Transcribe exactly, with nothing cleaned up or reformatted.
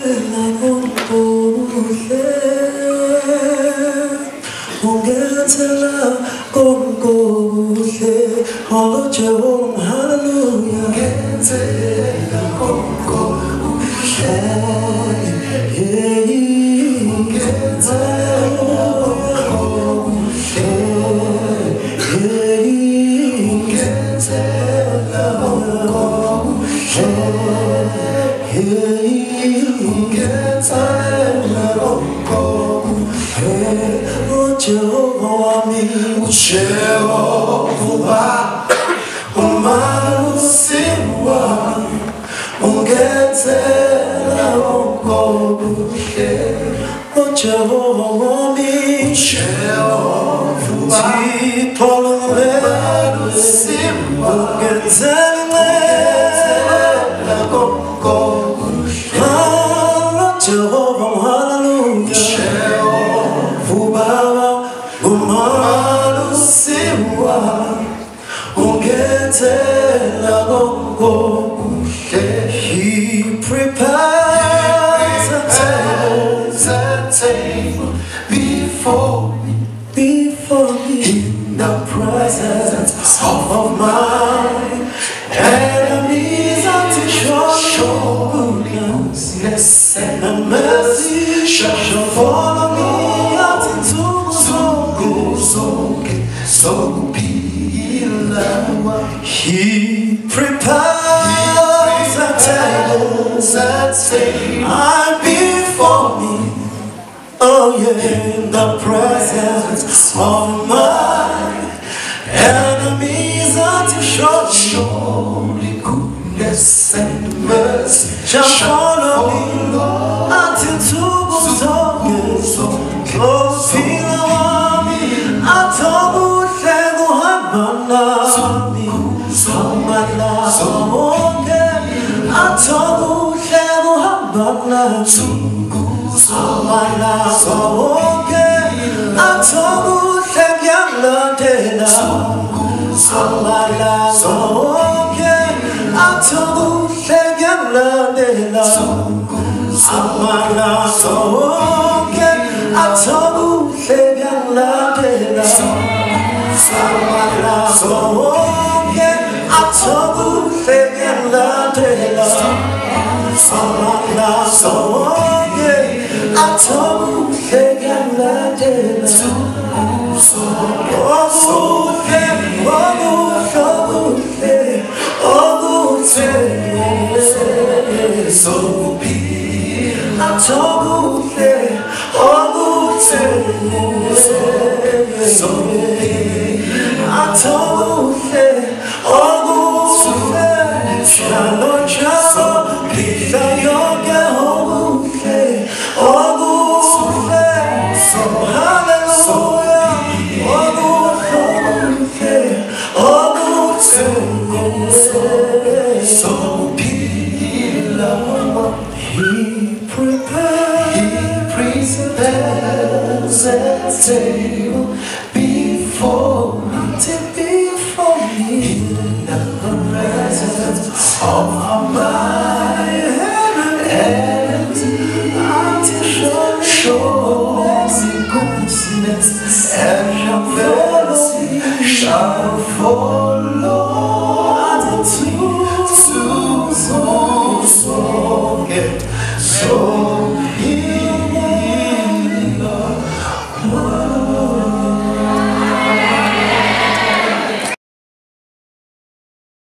He prepares a table before me, before me, in the presence of my enemies. Until sure goodness and mercy shall follow me out into so good, so good, so be. He prepares a table, a table before me. Oh yeah, in the presence of my enemies. Until sure, surely goodness and mercy shall follow me until two songs. Oh, feel me, I told you. Table before me, before me, in the presence of my enemies. Until surely goodness and mercy shall follow. Until so, so, so, so.